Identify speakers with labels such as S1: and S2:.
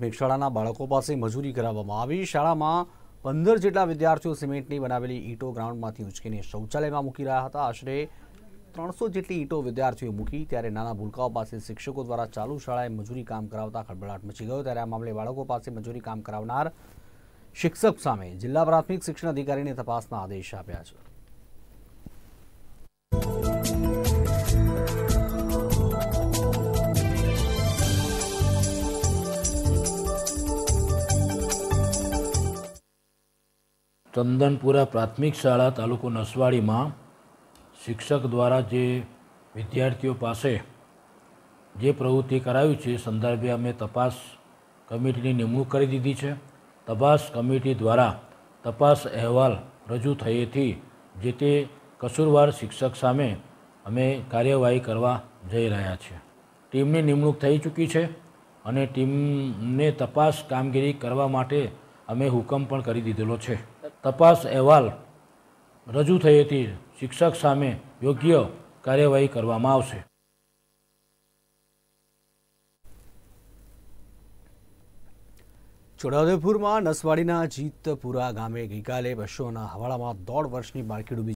S1: પ્રાથમિક શાળાના બાળકો પાસે મજૂરી કરાવવામાં આવી। શાળામાં 15 જેટલા વિદ્યાર્થીઓ સિમેન્ટની બનાવેલી ઈંટો ગ્રાઉન્ડમાંથી ઉંચકીને શૌચાલયમાં મૂકી રહ્યા હતા। આશરે 300 જેટલી ઈંટો વિદ્યાર્થીઓએ મૂકી ત્યારે નાના ભૂલકાઓ પાસે શિક્ષકો દ્વારા ચાલુ શાળાએ મજૂરી કામ કરાવતા ખળભળાટ મચી ગયો। ત્યારે આ મામલે બાળકો પાસે મજૂરી કામ કરાવનાર શિક્ષક સામે જિલ્લા પ્રાથમિક શિક્ષણ અધિકારીને તપાસના આદેશ આપ્યા છે।
S2: ચંદનપુરા પ્રાથમિક શાળા તાલુકો નસવાડીમાં શિક્ષક દ્વારા જે વિદ્યાર્થીઓ પાસે જે પ્રવૃત્તિ કરાવી છે સંદર્ભે અમે તપાસ કમિટીની નિમણૂક કરી દીધી છે। તપાસ કમિટી દ્વારા તપાસ અહેવાલ રજૂ થયેથી જે તે કસૂરવાર શિક્ષક સામે અમે કાર્યવાહી કરવા જઈ રહ્યા છીએ। ટીમની નિમણૂક થઈ ચૂકી છે અને ટીમને તપાસ કામગીરી કરવા માટે અમે હુકમ પણ કરી દીધેલો છે। તપાસ અહેવાલ રજૂ થયેથી શિક્ષક સામે યોગ્ય કાર્યવાહી કરવામાં આવશે।
S1: છોટાઉદેપુરમાં નસવાડીના જીતપુરા ગામે ગઈકાલે બસોના હવાલામાં 1.5 વર્ષની બાળકી ડૂબી